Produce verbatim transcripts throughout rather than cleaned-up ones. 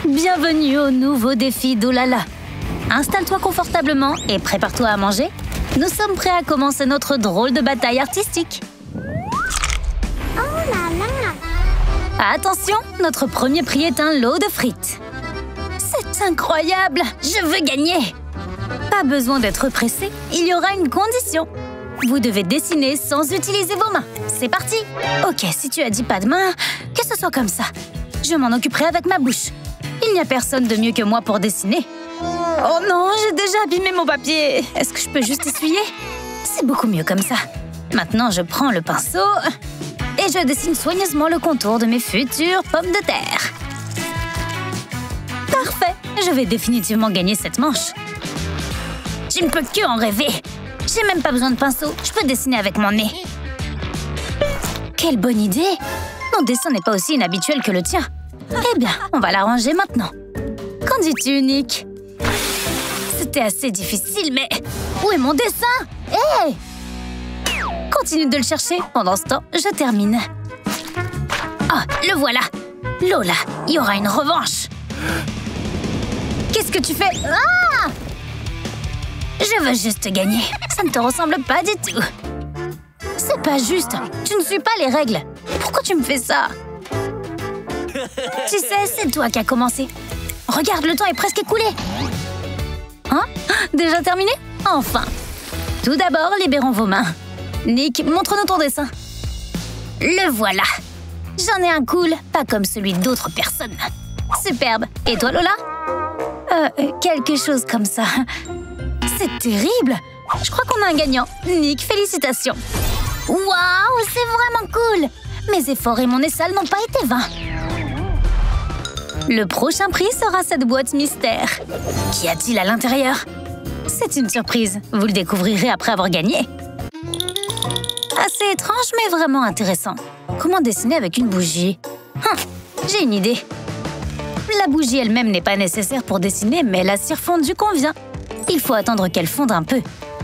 Bienvenue au nouveau défi d'Ohlala. Installe-toi confortablement et prépare-toi à manger. Nous sommes prêts à commencer notre drôle de bataille artistique. Oh là là! Attention, notre premier prix est un lot de frites. C'est incroyable! Je veux gagner! Pas besoin d'être pressé, il y aura une condition. Vous devez dessiner sans utiliser vos mains. C'est parti! Ok, si tu as dit pas de main, que ce soit comme ça. Je m'en occuperai avec ma bouche. Il n'y a personne de mieux que moi pour dessiner. Oh non, j'ai déjà abîmé mon papier. Est-ce que je peux juste essuyer? C'est beaucoup mieux comme ça. Maintenant, je prends le pinceau et je dessine soigneusement le contour de mes futures pommes de terre. Parfait! Je vais définitivement gagner cette manche. Je ne peux que en rêver. J'ai même pas besoin de pinceau. Je peux dessiner avec mon nez. Quelle bonne idée! Mon dessin n'est pas aussi inhabituel que le tien. Eh bien, on va l'arranger maintenant. Qu'en dis-tu, Nick? C'était assez difficile, mais... Où est mon dessin? Hé hey! Continue de le chercher. Pendant ce temps, je termine. Ah, le voilà! Lola, il y aura une revanche. Qu'est-ce que tu fais? Ah! Je veux juste gagner. Ça ne te ressemble pas du tout. C'est pas juste. Tu ne suis pas les règles. Pourquoi tu me fais ça? Tu sais, c'est toi qui as commencé. Regarde, le temps est presque écoulé. Hein? Déjà terminé? Enfin. Tout d'abord, libérons vos mains. Nick, montre-nous ton dessin. Le voilà. J'en ai un cool, pas comme celui d'autres personnes. Superbe. Et toi, Lola? Euh, quelque chose comme ça. C'est terrible. Je crois qu'on a un gagnant. Nick, félicitations. Waouh, c'est vraiment cool. Mes efforts et mon nez sale n'ont pas été vains. Le prochain prix sera cette boîte mystère. Qu'y a-t-il à l'intérieur? C'est une surprise. Vous le découvrirez après avoir gagné. Assez étrange, mais vraiment intéressant. Comment dessiner avec une bougie? Hum, j'ai une idée. La bougie elle-même n'est pas nécessaire pour dessiner, mais la cire fondue convient. Il faut attendre qu'elle fonde un peu.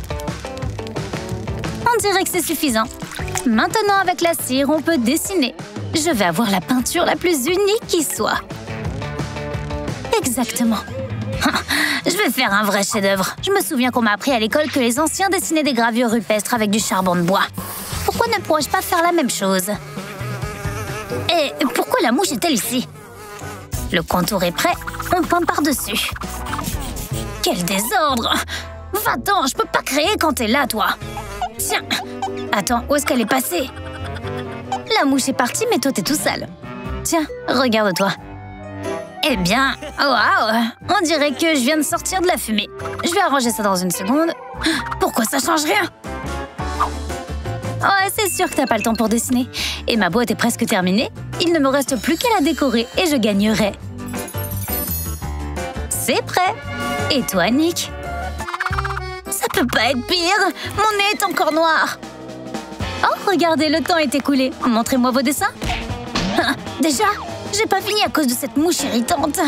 On dirait que c'est suffisant. Maintenant, avec la cire, on peut dessiner. Je vais avoir la peinture la plus unique qui soit. Exactement. Je vais faire un vrai chef-d'œuvre. Je me souviens qu'on m'a appris à l'école que les anciens dessinaient des gravures rupestres avec du charbon de bois. Pourquoi ne pourrais-je pas faire la même chose? Et pourquoi la mouche est-elle ici? Le contour est prêt, on peint par-dessus. Quel désordre! Va-t'en, je peux pas créer quand t'es là, toi. Tiens. Attends, où est-ce qu'elle est passée? La mouche est partie, mais toi, t'es tout sale. Tiens, regarde-toi. Eh bien, waouh! On dirait que je viens de sortir de la fumée. Je vais arranger ça dans une seconde. Pourquoi ça change rien? Ouais, c'est sûr que t'as pas le temps pour dessiner. Et ma boîte est presque terminée. Il ne me reste plus qu'à la décorer et je gagnerai. C'est prêt. Et toi, Nick? Ça peut pas être pire. Mon nez est encore noir. Oh, regardez, le temps est écoulé. Montrez-moi vos dessins. Ah, déjà? J'ai pas fini à cause de cette mouche irritante.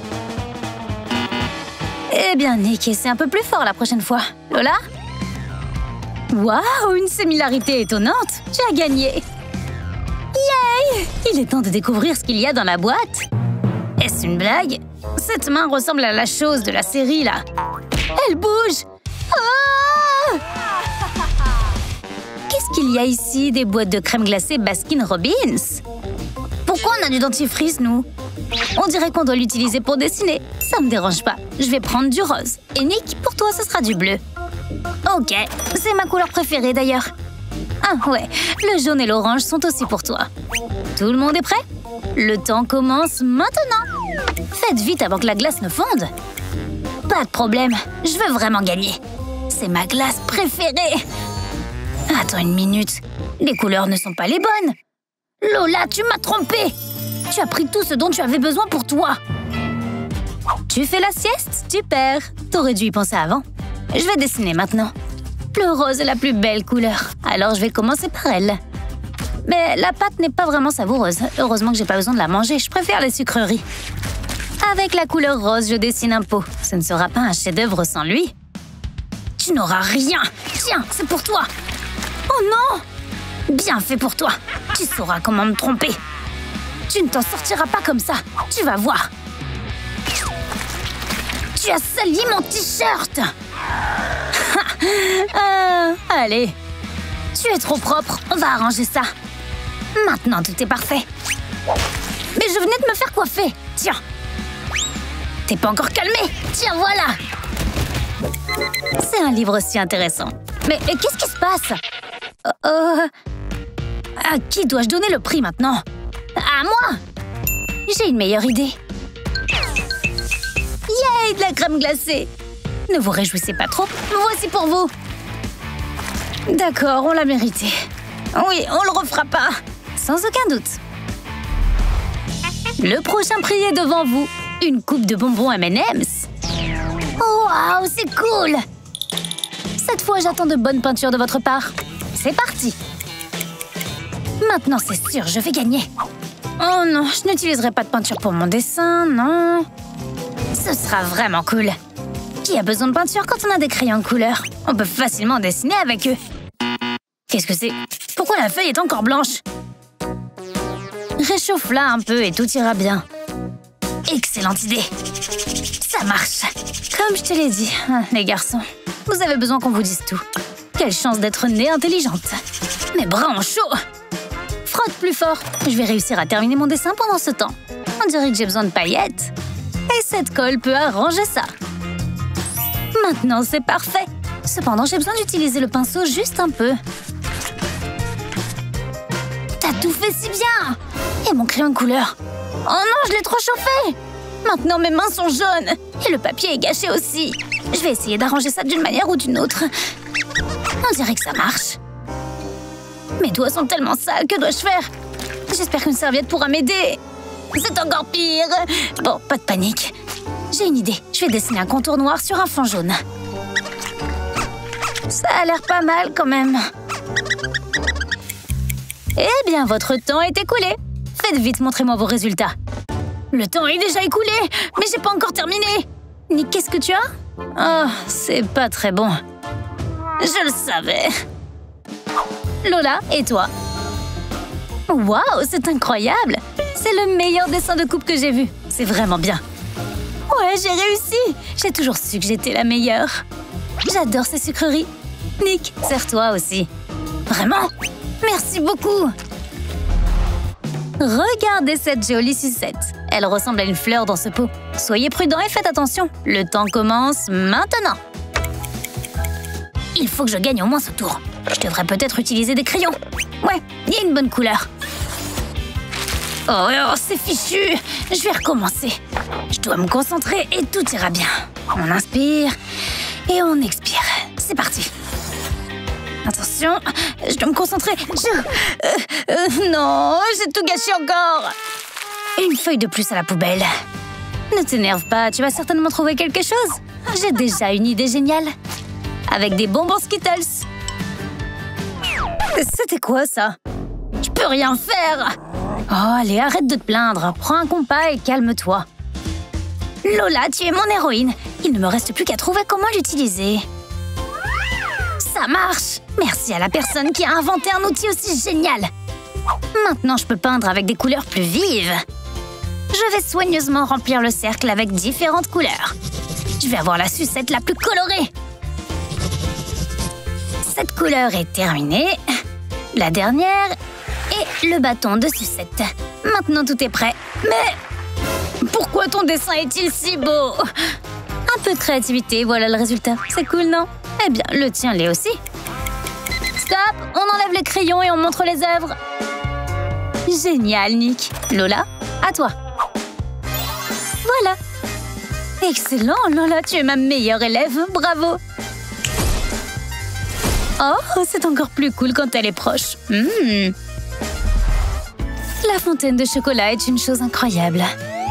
Eh bien, Nick, essaie un peu plus fort la prochaine fois. Lola? Waouh, une similarité étonnante. Tu as gagné. Yay! Il est temps de découvrir ce qu'il y a dans la boîte. Est-ce une blague? Cette main ressemble à la chose de la série, là. Elle bouge! Ah! Qu'est-ce qu'il y a ici? Des boîtes de crème glacée Baskin-Robbins? Pourquoi on a du dentifrice, nous? On dirait qu'on doit l'utiliser pour dessiner. Ça me dérange pas. Je vais prendre du rose. Et Nick, pour toi, ce sera du bleu. Ok, c'est ma couleur préférée, d'ailleurs. Ah ouais, le jaune et l'orange sont aussi pour toi. Tout le monde est prêt? Le temps commence maintenant. Faites vite avant que la glace ne fonde. Pas de problème, je veux vraiment gagner. C'est ma glace préférée. Attends une minute, les couleurs ne sont pas les bonnes. Lola, tu m'as trompée. Tu as pris tout ce dont tu avais besoin pour toi. Tu fais la sieste? Super. T'aurais dû y penser avant. Je vais dessiner maintenant. Le rose est la plus belle couleur, alors je vais commencer par elle. Mais la pâte n'est pas vraiment savoureuse. Heureusement que j'ai pas besoin de la manger, je préfère les sucreries. Avec la couleur rose, je dessine un pot. Ce ne sera pas un chef-d'œuvre sans lui. Tu n'auras rien. Tiens, c'est pour toi. Oh non! Bien fait pour toi. Tu sauras comment me tromper. Tu ne t'en sortiras pas comme ça. Tu vas voir. Tu as sali mon t-shirt. euh, Allez. Tu es trop propre. On va arranger ça. Maintenant, tout est parfait. Mais je venais de me faire coiffer. Tiens. T'es pas encore calmé. Tiens, voilà. C'est un livre aussi intéressant. Mais qu'est-ce qui se passe? euh, À qui dois-je donner le prix maintenant? À moi. J'ai une meilleure idée. Yay, de la crème glacée. Ne vous réjouissez pas trop. Voici pour vous. D'accord, on l'a mérité. Oui, on le refera pas. Sans aucun doute. Le prochain prix est devant vous. Une coupe de bonbons M and M's. Oh, waouh, c'est cool. Cette fois, j'attends de bonnes peintures de votre part. C'est parti. Maintenant, c'est sûr, je vais gagner. Oh non, je n'utiliserai pas de peinture pour mon dessin, non. Ce sera vraiment cool. Qui a besoin de peinture quand on a des crayons de couleur? On peut facilement dessiner avec eux. Qu'est-ce que c'est? Pourquoi la feuille est encore blanche? Réchauffe-la un peu et tout ira bien. Excellente idée. Ça marche. Comme je te l'ai dit, les garçons, vous avez besoin qu'on vous dise tout. Quelle chance d'être née intelligente. Mes bras ont chaud. Frotte plus fort. Je vais réussir à terminer mon dessin pendant ce temps. On dirait que j'ai besoin de paillettes. Et cette colle peut arranger ça. Maintenant, c'est parfait. Cependant, j'ai besoin d'utiliser le pinceau juste un peu. T'as tout fait si bien! Et mon crayon de couleur. Oh non, je l'ai trop chauffé! Maintenant, mes mains sont jaunes. Et le papier est gâché aussi. Je vais essayer d'arranger ça d'une manière ou d'une autre. On dirait que ça marche. Mes doigts sont tellement sales, que dois-je faire? J'espère qu'une serviette pourra m'aider. C'est encore pire. Bon, pas de panique. J'ai une idée. Je vais dessiner un contour noir sur un fond jaune. Ça a l'air pas mal quand même. Eh bien, votre temps est écoulé. Faites vite, montrez-moi vos résultats. Le temps est déjà écoulé, mais j'ai pas encore terminé. Nick, qu'est-ce que tu as? Oh, c'est pas très bon. Je le savais. Lola, et toi? Waouh, c'est incroyable. C'est le meilleur dessin de coupe que j'ai vu. C'est vraiment bien. Ouais, j'ai réussi. J'ai toujours su que j'étais la meilleure. J'adore ces sucreries. Nick, sers-toi aussi. Vraiment? Merci beaucoup. Regardez cette jolie sucette. Elle ressemble à une fleur dans ce pot. Soyez prudents et faites attention. Le temps commence maintenant. Il faut que je gagne au moins ce tour. Je devrais peut-être utiliser des crayons. Ouais, il y a une bonne couleur. Oh, oh c'est fichu. Je vais recommencer. Je dois me concentrer et tout ira bien. On inspire et on expire. C'est parti. Attention, je dois me concentrer. Je... Euh, euh, non, j'ai tout gâché encore. Une feuille de plus à la poubelle. Ne t'énerve pas, tu vas certainement trouver quelque chose. J'ai déjà une idée géniale. Avec des bonbons Skittles. C'était quoi ça? Je peux rien faire. Oh, allez, arrête de te plaindre. Prends un compas et calme-toi. Lola, tu es mon héroïne. Il ne me reste plus qu'à trouver comment l'utiliser. Ça marche. Merci à la personne qui a inventé un outil aussi génial. Maintenant, je peux peindre avec des couleurs plus vives. Je vais soigneusement remplir le cercle avec différentes couleurs. Je vais avoir la sucette la plus colorée. Cette couleur est terminée. La dernière et le bâton de sucette. Maintenant, tout est prêt. Mais pourquoi ton dessin est-il si beau? Un peu de créativité, voilà le résultat. C'est cool, non? Eh bien, le tien l'est aussi. Stop! On enlève les crayons et on montre les œuvres. Génial, Nick. Lola, à toi. Voilà. Excellent, Lola, tu es ma meilleure élève. Bravo. Oh, c'est encore plus cool quand elle est proche. Mmh. La fontaine de chocolat est une chose incroyable.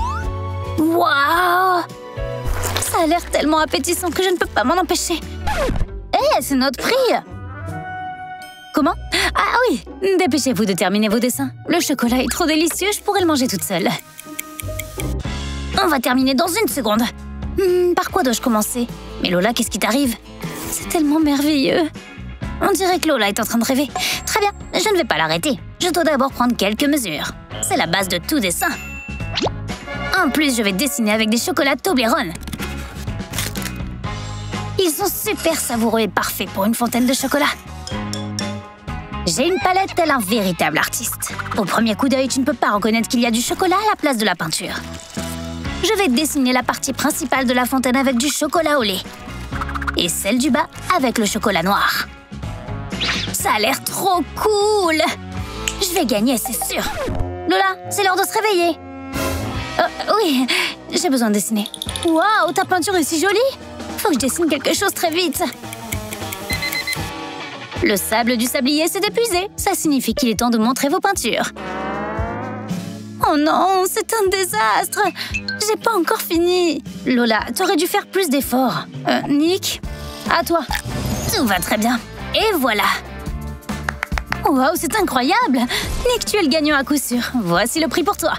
Waouh! Ça a l'air tellement appétissant que je ne peux pas m'en empêcher. Hé, hey, c'est notre prix! Comment? Ah oui! Dépêchez-vous de terminer vos dessins. Le chocolat est trop délicieux, je pourrais le manger toute seule. On va terminer dans une seconde. Hmm, par quoi dois-je commencer? Mais Lola, qu'est-ce qui t'arrive? C'est tellement merveilleux. On dirait que Lola est en train de rêver. Très bien, je ne vais pas l'arrêter. Je dois d'abord prendre quelques mesures. C'est la base de tout dessin. En plus, je vais dessiner avec des chocolats Toblerone. Ils sont super savoureux et parfaits pour une fontaine de chocolat. J'ai une palette tel un véritable artiste. Au premier coup d'œil, tu ne peux pas reconnaître qu'il y a du chocolat à la place de la peinture. Je vais dessiner la partie principale de la fontaine avec du chocolat au lait. Et celle du bas avec le chocolat noir. Ça a l'air trop cool! Je vais gagner, c'est sûr. Lola, c'est l'heure de se réveiller. Oh, oui, j'ai besoin de dessiner. Waouh, ta peinture est si jolie! Faut que je dessine quelque chose très vite. Le sable du sablier s'est épuisé. Ça signifie qu'il est temps de montrer vos peintures. Oh non, c'est un désastre! J'ai pas encore fini. Lola, t'aurais dû faire plus d'efforts. Euh, Nick, à toi. Tout va très bien. Et voilà. Waouh, c'est incroyable! Nick, tu es le gagnant à coup sûr. Voici le prix pour toi.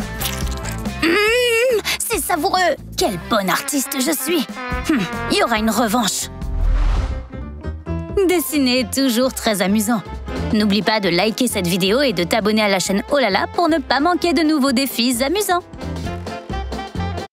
Mmh, c'est savoureux! Quel bon artiste je suis! Hum, il y aura une revanche. Dessiner est toujours très amusant. N'oublie pas de liker cette vidéo et de t'abonner à la chaîne Olala pour ne pas manquer de nouveaux défis amusants.